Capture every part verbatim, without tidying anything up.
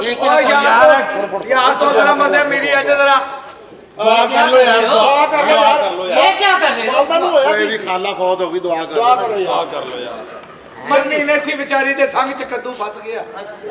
ये क्या यार यार तो जरा मजे मेरी अज जरा दुआ कर लो यार दुआ कर लो यार कर लो यार ये क्या कर रहे हो कोई भी खाला फौत हो गई दुआ कर दुआ करो दुआ कर लो यार मरनी ने सी बेचारी दे संग च कद्दू फस गया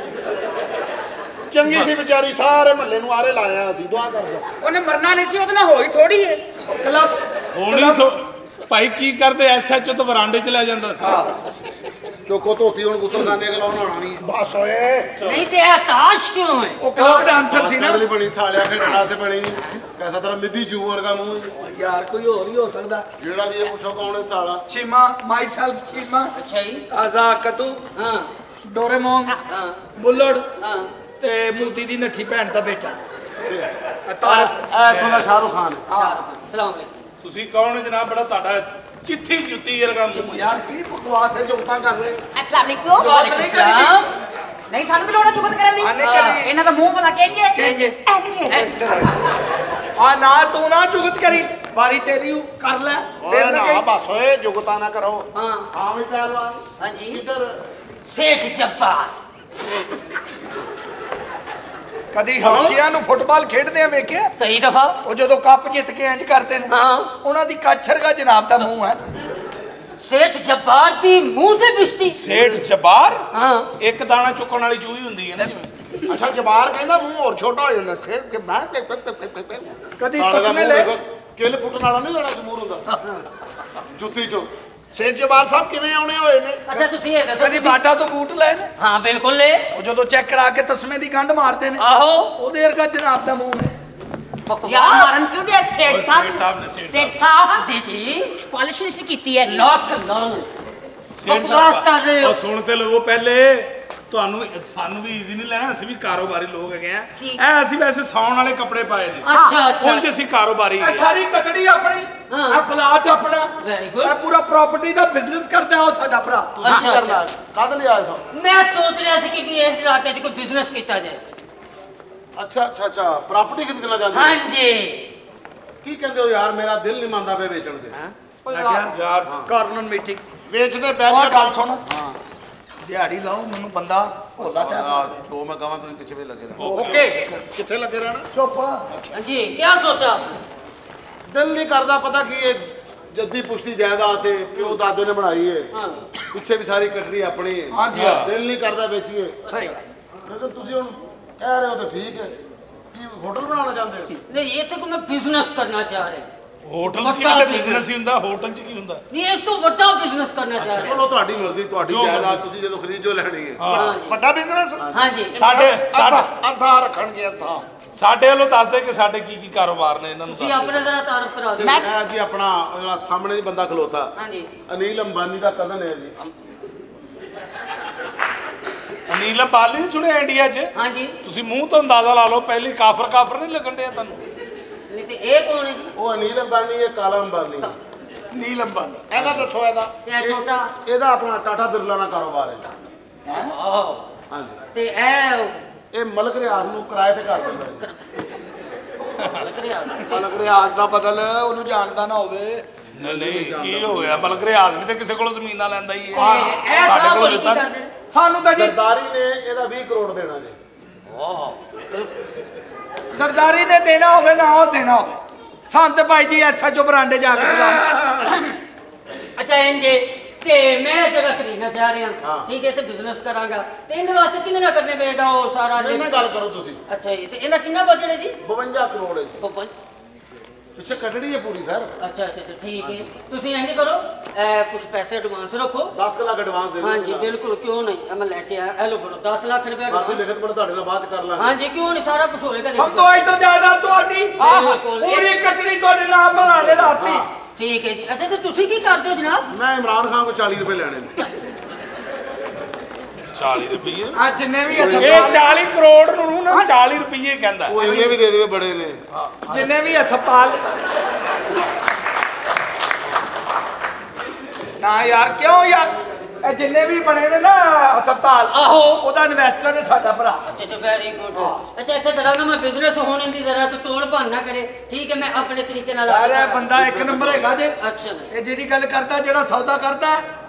चंगी सी बेचारी सारे महल्ले नु आरे लाया ਅਸੀਂ दुआ कर दो ਉਹਨੇ ਮਰਨਾ ਨਹੀਂ ਸੀ ਉਹਦੇ ਨਾਲ ਹੋਈ ਥੋੜੀ ਏ ਕਲੱਬ ਹੋਣੀ ਤੋਂ ਭਾਈ ਕੀ ਕਰਦੇ ਐਸਐਚਓ ਤੋਂ ਵਰਾਂਡੇ ਚ ਲੈ ਜਾਂਦਾ ਸੀ ਚੋਕੋ ਧੋਤੀ ਹੁਣ ਗੁਸਲਖਾਨੇ ਕੇ ਲਾਉਣ ਆਣਾ ਨਹੀਂ बस ओए ਨਹੀਂ ਤੇ ਇਹ ਤਾਸ਼ ਕਿਉਂ ਹੈ ਉਹ ਕਲੱਬ ਡਾਂਸਰ ਸੀ ਨਾ ਅਗਲੀ ਬਣੀ ਸਾਲਿਆ ਖੇਡਣਾ ਸੇ ਬਣੀ ਕੈਸਾ ਤਰ੍ਹਾਂ ਮਿੱਦੀ ਜੂ ਵਰਗਾ ਮੂੰਹ ਯਾਰ ਕੋਈ ਹੋਰ ਹੀ ਹੋ ਸਕਦਾ ਜਿਹੜਾ ਵੀ ਇਹ ਪੁੱਛੋ ਕੌਣ ਹੈ ਸਾਲਾ ਚੀਮਾ ਮਾਈ ਸੈਲਫ ਚੀਮਾ ਅੱਛਾ ਜੀ ਆਜ਼ਾ ਕਦੂ ਹਾਂ ਡੋਰੇਮੋਨ ਹਾਂ ਬੁੱਲੜ ਹਾਂ ਤੇ ਮੋਦੀ ਦੀ ਨੱਠੀ ਭੈਣ ਦਾ ਬੇਟਾ ਇਹ ਇੱਥੋਂ ਦਾ ਸ਼ਾਹਰੁਖ ਖਾਨ ਸਲਾਮ ਅਲੈਕੁਮ ਤੁਸੀਂ ਕੌਣ ਹੈ ਜਨਾਬ ਬੜਾ ਤੁਹਾਡਾ ਚਿੱਠੀ ਜੁੱਤੀ ਵਰਗਾ ਮੂੰਹ ਯਾਰ ਕੀ ਬਕਵਾਸ ਹੈ ਜੋਕਾਂ ਕਰ ਰਹੇ अस्सलाम वालेकुम ਵਾਲੇਕੁਮ ਸਲਾਮ नहीं सानू भी लोड़ा चुगत करन दी आने करी इन्हां दा मुंह पता केंगे केंगे एंगे आ ना तू ना जुगत करी बारी तेरी हूं, कर ले ओए ना बस ओए जुगता ना करो हाँ हां भी पहलवान हाँ जी किधर सेठ जब्बार कदी हबशियां नु फुटबॉल खेडदे आ वेखिया कई दफा ਉਹ ਜਦੋਂ ਕੱਪ ਜਿੱਤ ਕੇ ਇੰਜ ਕਰਦੇ ਨੇ हाँ ਉਹਨਾਂ ਦੀ ਕਾਛਰਗਾ ਜਨਾਬ ਦਾ ਮੂੰਹ ਹੈ सेठ जब्बार दी मुंह से बिस्ती ਸੇਠ ਜਬਾਰ हाँ ਇੱਕ ਦਾਣਾ ਚੁੱਕਣ ਵਾਲੀ ਚੂਹੀ ਹੁੰਦੀ ਹੈ ਨਾ ਜਿਵੇਂ ਅੱਛਾ ਜਬਾਰ ਕਹਿੰਦਾ ਮੂੰਹ ਹੋਰ ਛੋਟਾ ਹੋ ਜਾਂਦਾ ਫਿਰ ਕਿ ਮੈਂ ਕਦੀ ਸਾਲੇ ਦਾ ਤਸਮੇ ਮੂੰਹ ਲੈ ਦੇਖੋ ਕਿੱਲ ਪੁੱਟਣ ਵਾਲਾ ਨਹੀਂ ਜਿਹੜਾ ਜਮੂਰ ਹੁੰਦਾ ਜੁੱਤੀ ਚੋਂ ਸੇਠ ਜਬਾਰ ਸਾਹਿਬ ਕਿਵੇਂ ਆਉਣੇ ਹੋਏ ਨੇ अच्छा तुसी ये दसो ਕਦੀ ਬਾਟਾ ਤੋਂ ਬੂਟ ਲੈ ਨੇ हाँ बिल्कुल ले ਉਹ ਜਦੋਂ ਚੈੱਕ ਕਰਾ ਕੇ ਤਸਮੇ ਦੀ ਗੰਢ ਮਾਰਦੇ ਨੇ आहो ਉਹਦੇ ਵਰਗਾ ਜਨਾਬ ਦਾ ਮੂੰਹ ਹੈ यार मारन क्यों दे सेठ ਸੇਠ साहब ਸਾਹਿਬ ਨੇ ਸੇਠ सेठ साहब जी जी पॉलिश नहीं सी कीती है लॉक लॉन ਸੇਠ बकवास कर रहे हो ਉਹ ਸੁਣ ਤੇ ਲਵੋ ਪਹਿਲੇ ਤੁਹਾਨੂੰ ਸਾਨੂੰ ਵੀ ਈਜ਼ੀ ਨਹੀਂ ਲੈਣਾ ਅਸੀਂ ਵੀ ਕਾਰੋਬਾਰੀ ਲੋਕ ਹੈਗੇ ਆ ਕੀ? ਇਹ ਅਸੀਂ ਵੈਸੇ ਸੌਣ ਵਾਲੇ ਕੱਪੜੇ ਪਾਏ ਨੇ अच्छा अच्छा ਉਂਝ ਅਸੀਂ ਕਾਰੋਬਾਰੀ ਇਹ ਹੈਗੇ। ਸਾਰੀ ਕਚੜੀ ਆਪਣੀ ਹਾਂ। ਇਹ ਪਲਾਟ ਆਪਣਾ Very good. ਇਹ ਪੂਰਾ ਪ੍ਰਾਪਰਟੀ ਦਾ ਬਿਜ਼ਨਸ ਕਰਦਾ ਉਹ ਸਾਡਾ ਭਰਾ ਤੁਸੀਂ ਅੱਛਾ, ਕਰਨਾ ਕਦ ਲਿਆ ਸੋ मैं सोच रहा था कि भी इस इलाके च कोई बिजनेस किया जाए ਅੱਛਾ ਅੱਛਾ ਅੱਛਾ ਪ੍ਰਾਪਰਟੀ ਖਰੀਦਣਾ ਚਾਹੁੰਦੇ हाँ ਹੋ? जी ਕੀ ਕਹਿੰਦੇ ਹੋ ਯਾਰ ਮੇਰਾ ਦਿਲ ਨਹੀਂ ਮੰਨਦਾ ਪਿਆ ਵੇਚਣ ਤੇ ਮੈਂ ਕਿਹਾ ਯਾਰ ਕਾਰਨਰ ਮੀਟਿੰਗ ਵੇਚਦੇ ਉਹ ਬੈਠ ਕੇ ਗੱਲ ਸੁਣ ਦਿਹਾੜੀ ਲਾਓ ਮੈਨੂੰ ਬੰਦਾ ਹੋਲਾ ਟੈਪ ਆਹ, ਜੋ ਮੈਂ ਕਹਾਂ ਤੁਸੀਂ ਪਿੱਛੇ ਵੀ ਲੱਗੇ ਰਹੋ ਓਕੇ ਕਿੱਥੇ ਲੱਗੇ ਰਹਿਣਾ ਚੁੱਪ हाँ जी क्या सोचा ਦਿਲ ਨਹੀਂ ਕਰਦਾ ਪਤਾ ਕੀ ਇਹ ਜੱਦੀ ਪੁਸ਼ਤੀ ਜਾਇਦਾਦ ਤੇ ਪਿਓ ਦਾਦੇ ਨੇ ਬਣਾਈ ਹੈ हाँ ਪਿੱਛੇ ਵੀ ਸਾਰੀ ਕਟੜੀ ਆਪਣੀ ਹੈ ਹਾਂਜੀ ਦਿਲ ਨਹੀਂ ਕਰਦਾ ਵੇਚੀਏ ਸਹੀ ਲੇਕਿਨ ਤੁਸੀਂ ਹੁਣ ਕਹਿ ਰਹੇ ਹੋ ਤਾਂ ਠੀਕ ਹੈ ਕੀ ਹੋਟਲ ਬਣਾਉਣਾ ਚਾਹੁੰਦੇ ਹੋ नहीं ये तो मैं बिजनेस करना चाह रहे ਹੋਟਲ 'ਚ ਵੱਡਾ ਵੀ ਤੇ business। ਬਿਜ਼ਨਸ ਹੀ ਹੁੰਦਾ ਹੋਟਲ 'ਚ ਕੀ ਹੁੰਦਾ नहीं इसको बड़ा बिजनेस करना चाह रहे ਚਲੋ ਤੁਹਾਡੀ ਮਰਜ਼ੀ ਤੁਹਾਡੀ ਜੋ ਜਾਇਦਾਦ ਤੁਸੀਂ ਜਦੋਂ ਖਰੀਦੋ ਲੈਣੀ ਹੈ ਹਾਂ हाँ जी ਵੱਡਾ ਬਿਜ਼ਨਸ हाँ जी ਸਾਡੇ ਸਾਡੇ ਅਸਥਾ ਰੱਖਣਗੇ ਅਸਥਾ ਸਾਡੇ ਵੱਲੋਂ ਦੱਸਦੇ ਕਿ ਸਾਡੇ ਕੀ ਕੀ ਕਾਰੋਬਾਰ ਨੇ ਇਹਨਾਂ ਨੂੰ जी ਦੱਸ अपने जरा तारुफ करा दो मैं ਇਹ ਜੀ ਆਪਣਾ ਉਹ ਜਿਹੜਾ ਸਾਹਮਣੇ ਜੀ ਬੰਦਾ ਖਲੋਤਾ हाँ जी ਅਨੀਲ ਅੰਬਾਨੀ ਦਾ ਕਜ਼ਨ ਹੈ ਜੀ ਅਨੀਲ ਅੰਬਾਨੀ ਨਹੀਂ ਸੁਣਿਆ ਇੰਡੀਆ 'ਚ हाँ जी ਤੁਸੀਂ ਮੂੰਹ ਤੋਂ ਅੰਦਾਜ਼ਾ ਲਾ ਲਓ ਪਹਿਲੀ ਕਾਫਰ ਕਾਫਰ ਨਹੀਂ ਲੱਗਣ ਡਿਆ ਤੁਹਾਨੂੰ नहीं तो ये कौन है जी ਉਹ ਅਨੀਲ ਅੰਬਾਨੀ ਹੈ ਕਾਲਾ ਅੰਬਾਨੀ ਨੀਲ ਅੰਬਾਨੀ ਇਹਦਾ ਦੱਸੋ ਇਹਦਾ ये छोटा ਇਹਦਾ ਆਪਣਾ ਟਾਟਾ ਬਿਰਲਾ ਨਾਲ ਕਾਰੋਬਾਰ ਹੈ ओह ਹਾਂਜੀ ते ए ਇਹ ਮਲਕ ਰਿਆਜ਼ ਨੂੰ ਕਿਰਾਏ ਤੇ ਕਰ ਦਿੰਦਾ ਹੈ लग रहा ਮਲਕ ਰਿਆਜ਼ ਦਾ ਬਦਲ ਉਹਨੂੰ ਜਾਣਦਾ ਨਾ ਹੋਵੇ ਨਹੀਂ ਨਹੀਂ ਕੀ ਹੋ ਗਿਆ ਬਲਕ ਰਿਆਜ਼ ਵੀ ਤੇ ਕਿਸੇ ਕੋਲੋਂ ਜ਼ਮੀਨਾਂ ਲੈਂਦਾ ਹੀ ਹੈ ए ਸਾਡੇ साहब ਕੋਲ की ਲਿੱਤਾ कर रहे ਸਾਨੂੰ ਤਾਂ ਜੀ ਸਰਦਾਰੀ ਨੇ ਇਹਦਾ ਵੀਹ ਕਰੋੜ ਦੇਣਾ ਜੀ ਸਰਦਾਰੀ ਨੇ ਦੇਣਾ ਹੋਵੇ ਨਾ ਉਹ ਦੇਣਾ ਹੋਵੇ ਸਾਨੂੰ ਤੇ ਭਾਈ ਜੀ ਐਸਐਚਓ ਬਰਾਂਡੇ ਜਾ ਕੇ ਚਲਾ अच्छा इंजे ते मैं जगह खरीदना चाह रहा हाँ। ठीक है ते बिजनेस करांगा ते इन वास्ते किन्ने ना करने पेगा वो सारा ਨਹੀਂ ਨਾ ਗੱਲ ਕਰੋ ਤੁਸੀਂ अच्छा जी ते इनका किन्ना बजट है जी ਬਵੰਜਾ ਕਰੋੜ ਹੈ ਜੀ पप्पा ਪਿੱਛੇ ਕਟੜੀ ਹੈ ਪੂਰੀ ਸਰ अच्छा अच्छा अच्छा ठीक है तुसी इंज करो ए कुछ पैसे एडवांस रखो ਦਸ ਲੱਖ ਐਡਵਾਂਸ ਦੇ हाँ ਦਿਓ जी बिल्कुल क्यों नहीं अब मैं लेके आया हेलो बोलो दस लाख रुपए ਬਾਕੀ एडवांस ਲਿਖਤ ਪੜ ਤੁਹਾਡੇ ਨਾਲ ਬਾਅਦ ਕਰ ਲਾਂਗੇ हाँ जी क्यों नहीं सारा कुछ होएगा ਸਭ ਤੋਂ ਅੱਜ ਤੋਂ ਜ਼ਿਆਦਾ ਤੁਹਾਡੀ बिल्कुल ਪੂਰੀ ਕਟੜੀ ਤੁਹਾਡੇ ਨਾਮ ਬਣਾ ਦੇ ਰਾਤੀ ठीक है जी अच्छा तो तुसी की करते हो जनाब ਮੈਂ ਇਮਰਾਨ ਖਾਨ ਕੋ ਚਾਲੀ ਰੁਪਏ ਲੈਣੇ ਨੇ ਚਾਲੀ ਰੁਪਏ ਆ ਜਿੰਨੇ ਵੀ ਇਹ ਚਾਲੀ ਕਰੋੜ ਨੂੰ ਨਾ ਚਾਲੀ ਰੁਪਏ ਕਹਿੰਦਾ ਉਹ ਇਹਨੇ ਵੀ ਦੇ ਦੇਵੇ ਬੜੇ ਨੇ ਜਿੰਨੇ ਵੀ ਹਸਪਤਾਲ ਨਾ ਯਾਰ ਕਿਉਂ ਯਾਰ ਇਹ ਜਿੰਨੇ ਵੀ ਬਣੇ ਨੇ ਨਾ ਹਸਪਤਾਲ आहो ਉਹਦਾ ਇਨਵੈਸਟਰ ਹੈ ਸਾਡਾ ਭਰਾ अच्छा अच्छा वेरी गुड अच्छा इतने तरह का मैं बिजनेस होने दी जरा तो तोड़ भन ना करे ठीक है मैं अपने तरीके नाल आगे ਸਾਰਾ सारा- ਬੰਦਾ ਇੱਕ ਨੰਬਰ ਹੈਗਾ ਜੇ अच्छा ਇਹ ਜਿਹੜੀ ਗੱਲ ਕਰਦਾ ਜਿਹੜਾ ਸੌਦਾ ਕਰਦਾ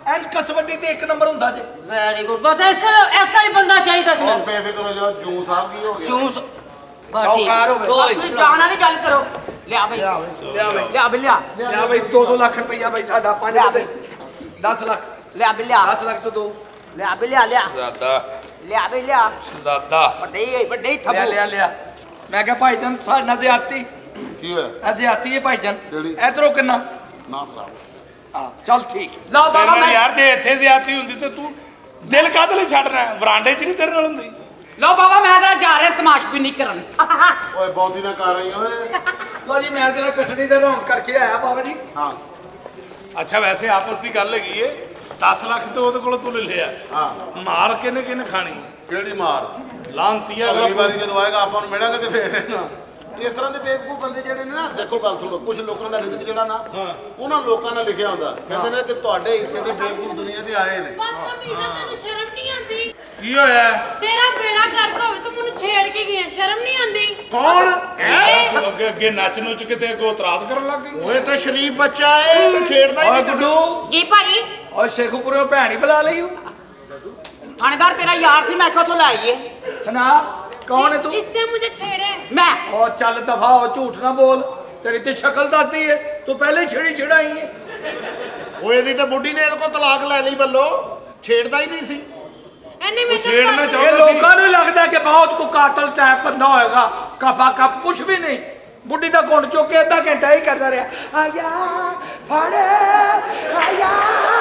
ਐਂਡ ਕਸਬੱਡੀ ਤੇ ਇੱਕ ਨੰਬਰ ਹੁੰਦਾ ਜੇ। ਵੈਰੀ ਗੁੱਡ ਬਸ ਐਸਾ ਐਸਾ ਹੀ ਬੰਦਾ ਚਾਹੀਦਾ ਸੀ ਹੁਣ ਮੈਨੂੰ। ਬੇਫਿਕਰ ਹੋ ਜਾਓ ਜੂ ਸਾਹਿਬ ਕੀ ਹੋ ਗਿਆ ਚੂਸ ਬਸ ਠੀਕ ਚੌਕਾਰ ਹੋਵੇ। ਕੋਈ ਤੁਸੀਂ ਜਾਣ ਵਾਲੀ ਗੱਲ ਕਰੋ ਲਿਆ ਬਈ ਲਿਆ ਬਈ ਲਿਆ ਬਈ ਲਿਆ ਲਿਆ ਬਈ ਦੋ ਦੋ ਲੱਖ ਰੁਪਈਆ ਬਈ ਸਾਡਾ ਪੰਜ ਲਿਆ ਤੇ ਦਸ ਲੱਖ ਲਿਆ ਬਈ ਲਿਆ ਦਸ ਲੱਖ ਤੋਂ ਦੋ ਲਿਆ ਬਈ ਲਿਆ ਲਿਆ ਸ਼ਹਿਜ਼ਾਦਾ ਲਿਆ ਬਈ ਲਿਆ ਸ਼ਹਿਜ਼ਾਦਾ ਵੱਡੇ ਹੀ ਵੱਡੇ ਹੀ ਲਿਆ ਥੱਬੂ ਲਿਆ ਲਿਆ ਮੈਂ ਕਿਹਾ ਭਾਈਜਾਨ ਸਾਡੇ ਨਾਲ ਜ਼ਿਆਦਤੀ ਕੀ ਹੋਇਆ ਜ਼ਿਆਦਤੀ ਹੈ ਭਾਈਜਾਨ ਜਿਹੜੀ? ਇਧਰੋਂ ਕਿੰਨਾ ਨਾ ਖਰਾਬ ਆ ਚੱਲ ਠੀਕ ਹੈ। ਲਓ ਤੇਰੇ ਬਾਬਾ ਨਾਲ ਮੈਂ ਯਾਰ ਜੇ ਇੱਥੇ ਜ਼ਿਆਦਤੀ ਹੁੰਦੀ ਤੇ ਤੂੰ ਦਿਲ ਕਾਹਦੇ ਲਈ ਛੱਡਣਾ ਹੈ? ਵਰਾਂਡੇ 'ਚ ਨਹੀਂ ਤੇਰੇ ਨਾਲ ਹੁੰਦੀ। ਲਓ ਬਾਬਾ ਮੈਂ ਤਾਂ ਜਾ ਰਿਹਾ ਤਮਾਸ਼ਬੀਨੀ ਕਰਨ ਓਏ ਬਹੁਤੀ ਨਾ ਕਰ ਰਹੀ ਓਏ ਲੋ ਜੀ ਮੈਂ ਜਰਾ ਕਟੜੀ ਦੇ ਰੌਣ ਕਰਕੇ ਆਇਆ ਬਾਬਾ ਜੀ। ਹਾਂ ਅੱਛਾ ਵੈਸੇ ਆਪਸ ਦੀ ਗੱਲ ਹੈਗੀ ਏ ਦਸ ਲੱਖ ਤੇ ਉਹਦੇ ਕੋਲੋਂ ਤੂੰ ਲੈ ਲਿਆ ਹਾਂ ਮਾਰ ਕਿਹਨੇ ਕਿਹਨੇ ਖਾਣੀ ਹੈ? ਕਿਹੜੀ ਮਾਰ ਲਾਂਤੀਆ ਅਗਲੀ ਵਾਰੀ ਜਦੋਂ ਆਏਗਾ ਆਪਾਂ ਨੂੰ ਮਿਲਾਂਗੇ ਤੇ ਫੇਰ ਨਾ ਇਸ ਤਰ੍ਹਾਂ ਦੇ ਬੇਵਕੂਫ ਬੰਦੇ ਜਿਹੜੇ ਨੇ ਨਾ ਦੇਖੋ ਗੱਲ ਸੁਣੋ ਕੁਝ ਲੋਕਾਂ ਦਾ ਰਿਜ਼ਕ ਜਿਹੜਾ ਨਾ ਉਹਨਾਂ ਲੋਕਾਂ ਨਾਲ ਲਿਖਿਆ ਹੁੰਦਾ ਕਹਿੰਦੇ ਨੇ ਕਿ ਤੁਹਾਡੇ ਹਿੱਸੇ ਦੇ ਬੇਵਕੂਫ ਦੁਨੀਆ 'ਚ ਆਏ ਨੇ ਬਦਤਮੀਜ਼ਾ ਤੈਨੂੰ ਸ਼ਰਮ ਨਹੀਂ ਆਉਂਦੀ ਕੀ ਹੋਇਆ? ਤੇਰਾ ਬੇੜਾ ਗਰਕ ਹੋਵੇ ਤੂੰ ਮੈਨੂੰ ਛੇੜ ਕੇ ਗਿਆ ਸ਼ਰਮ ਨਹੀਂ ਆਉਂਦੀ ਕੌਣ ਤੂੰ ਅੱਗੇ ਅੱਗੇ ਨੱਚ ਨੁੱਚ ਕੇ ਤੇ ਅੱਗੋਂ ਇਤਰਾਜ਼ ਕਰਨ ਲੱਗ ਗਈ। ਓਏ ਤਾਂ ਸ਼ਰੀਫ ਬੱਚਾ ਏ ਤੇ ਛੇੜਦਾ ਹੀ ਓਏ ਨਹੀਂ ਕਿਸੇ ਨੂੰ। ਗੁੱਡੂ ਜੀ ਭਾਜੀ ਓ ਸ਼ੇਖੂਪੁਰੋਂ ਭੈਣ ਹੀ ਬੁਲਾ ਲਈ ਓ। ਥਾਣੇਦਾਰ ਤੇਰਾ ਯਾਰ ਸੀ ਮੈਂ ਕਿਹਾ ਉੱਥੋਂ ਲੈ ਆਈਏ ਸੁਣਾ ਕੌਣ ਹੈ ਤੂੰ? ਇਸਨੇ ਮੁਝੇ ਛੇੜੇ ਮੈਂ ਓ ਚੱਲ ਦਫਾ ਹੋ ਝੂਠ ਨਾ ਬੋਲ ਤੇਰੀ ਤੇ ਸ਼ਕਲ ਦੱਸਦੀ ਏ ਤੂੰ ਪਹਿਲੇ ਹੀ ਛੇੜੀ ਛੜਾਈ ਏ। ਓਏ ਇਹਦੀ ਤਾਂ ਬੁੱਢੀ ਨੇ ਇਹਦੇ ਕੋਲ ਤਲਾਕ ਲੈ ਲਈ ਬੱਲੋ ਛੇੜਦਾ ਹੀ ਨਹੀਂ ਸੀ ਇਹਨੇ ਮੈਨੂੰ ਛੇੜਨਾ ਬਦਤਮੀਜ਼- ਚਾਹੁੰਦਾ ਇਹ ਲੋਕਾਂ ਨੂੰ ਲੱਗਦਾ ਕਿ ਬਹੁਤ ਕੋ ਕਾਤਲ ਟਾਈਪ ਬੰਦਾ ਹੋਏਗਾ ਕਫਾ ਕੱਪ ਕੁਛ ਵੀ ਨਹੀਂ ਬੁੱਢੀ ਦਾ ਗੁੰਡ ਚੁੱਕ ਕੇ ਅੱਧਾ ਘੰਟਾ ਹੀ ਕਰਦਾ ਰਿਹਾ ਆਇਆ ਫੜ ਆਇਆ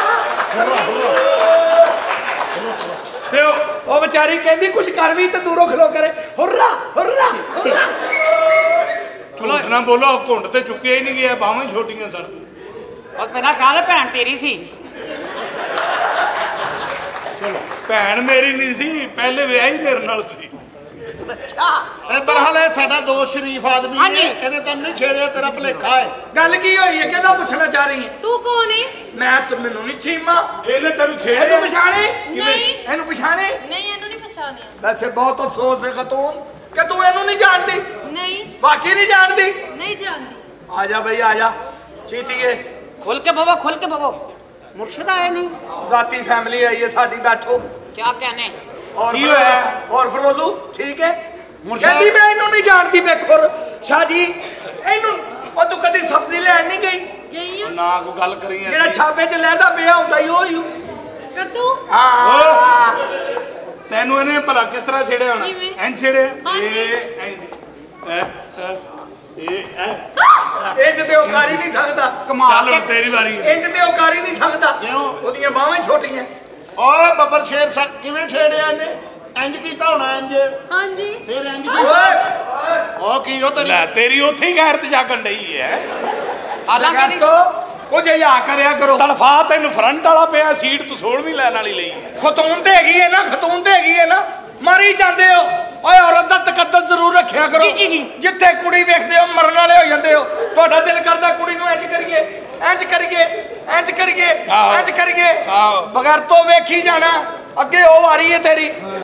ਤੇ ਉਹ ਉਹ ਵਿਚਾਰੀ ਕਹਿੰਦੀ ਕੁਛ ਕਰ ਵੀ ਤੇ ਦੂਰੋਂ ਖਲੋ ਕਰੇ ਹੁਰਰਾ ਹੁਰਰਾ ਹੁਰਰਾ। ਝੂਠ ਨਾ ਬੋਲੋ ਘੁੰਡ ਤੇ ਚੁੱਕਿਆ ਹੀ ਨਹੀਂ ਗਿਆ ਬਾਹਾਂ ਹੀ ਛੋਟੀਆਂ ਸਨ। ਉਹ ਮੇਰਾ ਖਿਆਲ ਹੈ ਭੈਣ ਤੇਰੀ ਸੀ ਭੈਣ ਮੇਰੀ ਨਹੀਂ ਸੀ ਪਹਿਲੇ ਵਿਆਹ ਹੀ ਮੇਰੇ ਨਾਲ ਸੀ। ਅੱਛਾ ਇੱਧਰ ਹਾਲੇ ਸਾਡਾ ਦੋਸਤ ਸ਼ਰੀਫ ਆਦਮੀ ਹਾਂਜੀ। ਹੈ ਇਹਨੇ ਤੈਨੂੰ ਨਹੀਂ ਛੇੜਿਆ ਤੇਰਾ ਭੁਲੇਖਾ ਹੈ ਗੱਲ ਕੀ ਹੋਈ ਹੈ ਕਿਹਦਾ ਪੁੱਛਣਾ ਚਾਹ ਰਹੀ ਹੈ ਤੂੰ ਕੌਣ ਹੈ ਮੈਂ ਤਾਂ ਮੈਨੂੰ ਨਹੀਂ ਛੀਮਾ ਇਹਨੇ ਤੈਨੂੰ ਇਹਨੂੰ ਛੇੜਿਆ ਪਛਾਣੇ ਨਹੀਂ ਇਹਨੂੰ ਪਛਾਣੇ ਨਹੀਂ ਇਹਨੂੰ ਨਹੀਂ ਪਛਾਣਿਆ ਵੈਸੇ ਬਹੁਤ ਅਫਸੋਸ ਹੈ ਖਤੂਨ ਕਿ ਤੂੰ ਇਹਨੂੰ ਨਹੀਂ ਜਾਣਦੀ ਨਹੀਂ ਬਾਕੀ ਨਹੀਂ ਜਾਣਦੀ ਨਹੀਂ ਜਾਣਦੀ ਆ ਜਾ ਬਈ ਆ ਜਾ ਚੀਤੀਏ ਖੁੱਲ ਕੇ ਬਵੋ ਖੁੱਲ ਕੇ ਬਵੋ ਮੁਰਸ਼ਿਦ ਆਏ ਨਹੀਂ ਜ਼ਾਤੀ ਫੈਮਿਲੀ ਆਈ ਹੈ ਸਾਡੀ ਬੈਠੋ ਕੀ ਕਹਨੇ ਔਰ ਕੀ ਹੋਇਆ? ਔਰ ਫਰੋਜ਼ੂ ਠੀਕ ਹੈ ਮੁਰਸ਼ਦ- ਕਹਿੰਦੀ ਮੈਂ ਇਹਨੂੰ ਨਹੀਂ ਜਾਣਦੀ ਵੇਖੋ ਸ਼ਾਹ ਜੀ ਇਹਨੂੰ ਉਹ ਤੂੰ ਕਦੀ ਸਬਜ਼ੀ ਲੈਣ ਨਹੀਂ ਗਈ ਗਈ ਆ ਨਾ ਕੋਈ ਗੱਲ ਕਰੀ ਜਿਹੜਾ ਐਸੀ। ਛਾਪੇ 'ਚ ਲੈਦਾ ਪਿਆ ਹੁੰਦਾ ਹੀ ਉਹ ਹੀ ਕੱਦੂ ਹਾਂ ਤੈਨੂੰ ਇਹਨੇ ਭਲਾ ਕਿਸ ਤਰ੍ਹਾਂ ਛੇੜਿਆ ਹੋਣਾ ਕਿਵੇਂ? ਐਂ ਛੇੜਿਆ ਹਾਂਜੀ। ਇਹ ਐਂ ਐ, ਐ, ਇਹ ਐ। ਇੰਜ ਤੇ ਉਹ ਕਰ ਹੀ ਨਹੀਂ ਸਕਦਾ ਕਮਾਲ ਚੱਲ ਹੁਣ ਕੇ ਤੇਰੀ ਵਾਰੀ ਹੈ। ਇੰਜ ਤੇ ਉਹ ਕਰ ਹੀ ਨਹੀਂ ਸਕਦਾ ਕਿਉਂ? ਉਹਦੀਆਂ ਬਾਹਾਂ ਹੀ ਛੋਟੀਆਂ ਓਏ ਬੱਬਰ ਸ਼ੇਰ ਸਾ- ਕਿਵੇਂ ਛੇੜਿਆ ਇਹਨੇ ਇੰਜ ਕੀਤਾ ਹੋਣਾ ਇੰਜ ਹਾਂਜੀ ਫੇਰ ਇੰਜ ਓਏ ਕੀਤਾ ਉਹ ਕੀ ਉਹ ਤੇਰੀ ਲੈ ਤੇਰੀ ਉੱਥੇ ਹੀ ਗੈਰਤ ਜਾਗਣ ਡਈ ਹੈ। ਹਾਲਾਂਕਿ ਲਗਾ ਨਹੀਂ ਤੋ ਕੁਝ ਹਿਆ ਕਰਿਆ ਕਰੋ ਤਨਖਾਹ ਤੈਨੂੰ ਫਰੰਟ ਵਾਲਾ ਪਿਆ ਸੀਟ ਤੂੰ ਸੋਲ ਵੀ ਲੈਣ ਵਾਲੀ ਲਈ ਹੈ। ਖਤੂਨ ਤੇ ਹੈਗੀ ਹੈ ਨਾ ਖਤੂਨ ਤੇ ਹੈਗੀ ਹੈ ਨਾ ਮਾਰੀ ਜਾਂਦੇ ਹੋ ਓਏ ਔਰਤ ਦਾ ਤਕੱਦਸ ਜ਼ਰੂਰ ਰੱਖਿਆ ਕਰੋ ਜੀ, ਜੀ, ਜੀ। ਜਿੱਥੇ ਕੁੜੀ ਵੇਖਦੇ ਹੋ ਮਰਨ ਵਾਲੇ ਹੋ ਜਾਂਦੇ ਹੋ ਤੁਹਾਡਾ ਦਿਲ ਕਰਦਾ ਕੁੜੀ ਨੂੰ ਇੰਜ ਕਰੀਏ ਇੰਜ ਕਰੀਏ ਇੰਜ ਕਰੀਏ ਆਹੋ। ਇੰਜ ਕਰੀਏ ਆਹੋ। ਬਗੈਰ ਤੋਂ ਵੇਖੀ ਜਾਣਾ ਅੱਗੇ ਉਹ ਵਾਰੀ ਹੈ ਤੇਰੀ